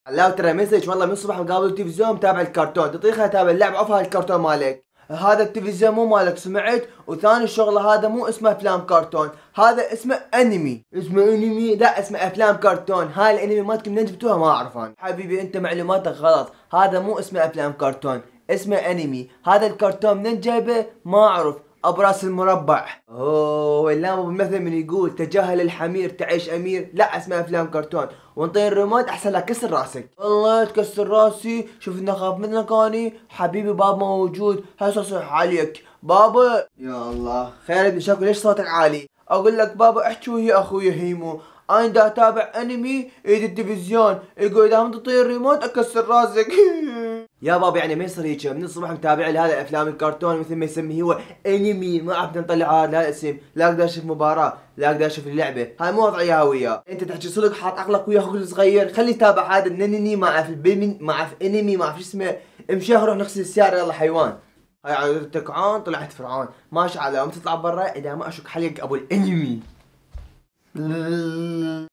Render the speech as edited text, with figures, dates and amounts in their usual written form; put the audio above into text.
لا ترى مسج والله من الصبح مقابل التلفزيون متابع الكرتون، تطيخها تابع اللعب عفها الكرتون مالك. هذا التلفزيون مو مالك سمعت؟ وثاني الشغله هذا مو اسمه افلام كرتون، هذا اسمه انمي. اسمه انمي؟ لا اسمه افلام كرتون. هاي الانمي مالتكم منين جبتوها ما اعرف انا. حبيبي انت معلوماتك غلط، هذا مو اسمه افلام كرتون، اسمه انمي. هذا الكرتون منين جايبه ما اعرف، ابو راس المربع. اوه ولا ابو المثل من يقول تجاهل الحمير تعيش امير، لا اسمه افلام كرتون. وانطي الريموت احسن لك كسر راسك. والله تكسر راسي، شوف اني اخاف منك اني. حبيبي بابا موجود هسه اصيح عليك. بابا يا الله خير ابن شكو ليش صوتك عالي؟ اقول لك بابا احكي ويا اخوي هيمو، انا دا اتابع انمي ايد التلفزيون يقول اذا ما تطير الريموت اكسر راسك. يا بابا يعني ما يصير هيك، من الصبح متابع لي هذا الافلام الكرتون مثل ما يسميه هو انمي، ما عرفت نطلع هذا الاسم، لا اقدر اشوف مباراة، لا اقدر اشوف اللعبة، هاي مو وضعيها وياه. انت تحكي صدق حاط عقلك ويا اخوك الصغير، خلي يتابع هذا الننني ما اعرف البيمن ما اعرف انمي ما اعرف شو اسمه. امشي روح نغسل السيارة يلا حيوان. هاي عادتك عون طلعت فرعون، ماشي على ما تطلع برا اذا ما اشك حلق ابو الانمي.